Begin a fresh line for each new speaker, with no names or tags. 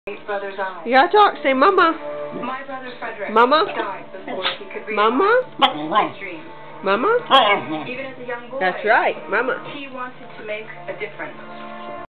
Brother's eyes.
You gotta talk. Say mama.
My brother Frederick
Mama.
died before he could realize
Mama.
his dreams.
Mama.
Even as a young boy,
That's right. Mama.
he wanted to make a difference.